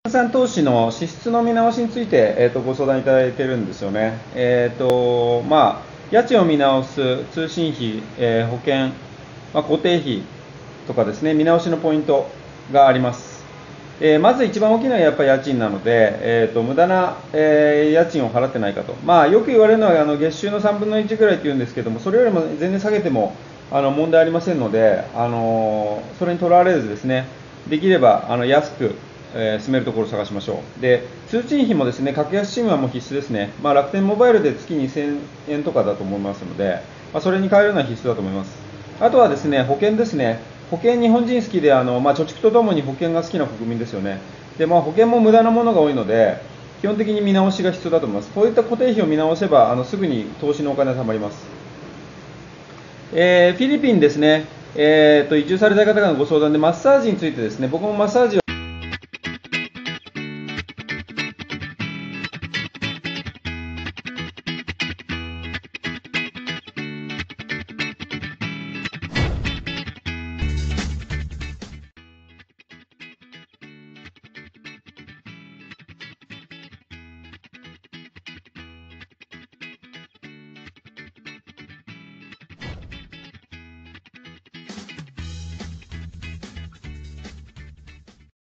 分散投資の支出の見直しについて、ご相談いただいているんですよね。家賃を見直す、通信費、保険、固定費とかですね、見直しのポイントがあります。まず一番大きなのはやっぱり家賃なので、無駄な、家賃を払ってないかと。よく言われるのは月収の3分の1ぐらいって言うんですけども、それよりも全然下げても問題ありませんので、それにとらわれずですね、できれば安く住めるところを探しましょう。で、通信費もですね、格安 SIM はもう必須ですね。楽天モバイルで月2000円とかだと思いますので、それに変えるのは必須だと思います。あとはですね、保険ですね。保険、日本人好きで、貯蓄とともに保険が好きな国民ですよね。で、保険も無駄なものが多いので、基本的に見直しが必要だと思います。こういった固定費を見直せば、すぐに投資のお金が貯まります。フィリピンですね、移住された方からのご相談で、マッサージについてですね、僕もマッサージ